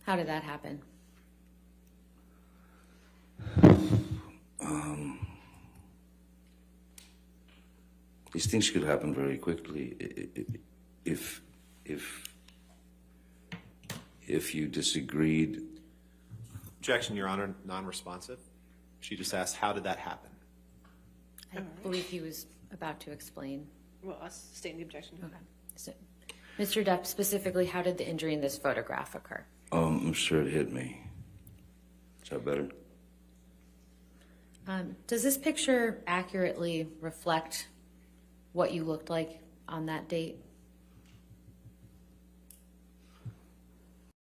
How did that happen? These things could happen very quickly. If you disagreed. Objection, Your Honor, non-responsive. She just asked, how did that happen? I believe he was about to explain. Well, I'll sustain the objection. Okay. So, Mr. Depp, specifically, how did the injury in this photograph occur? I'm sure it hit me. Is that better? Does this picture accurately reflect what you looked like on that date?